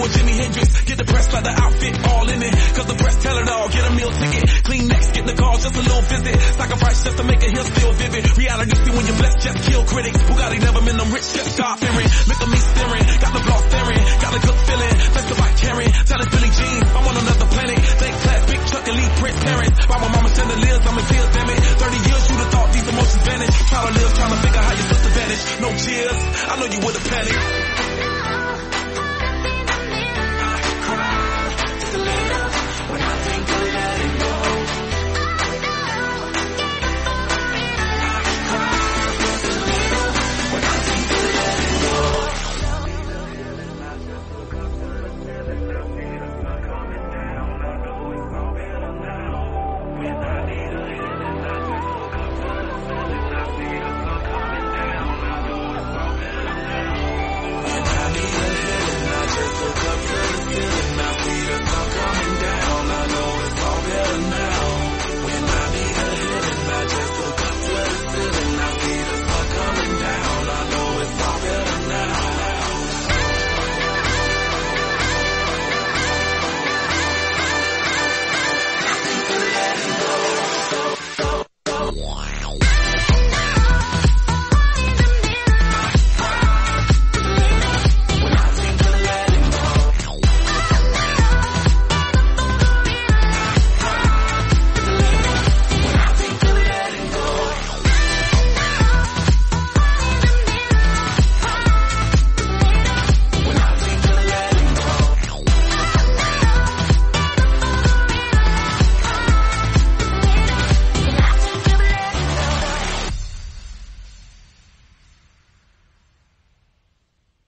a Jimi Hendrix. Get the press like the outfit, all in it. Cause the press tell it all, get a meal ticket. Clean next, get the call, just a little visit. Sacrifice just to make it here still vivid. Reality, see when you're blessed, just kill critics. Bugatti never been them rich, just stop fearing. Look at me staring, got the block staring. Got a good feeling, that's the bike carrying. Tell it Billie Jean, I'm on another planet. Think class, big Chuck and Lee Prince parents. By my mama chandeliers, I'm a tear, damn it. 30 years, you'd have thought these emotions vanish. Try to live, trying to figure how your sister vanish. No cheers, I know you would've panicked.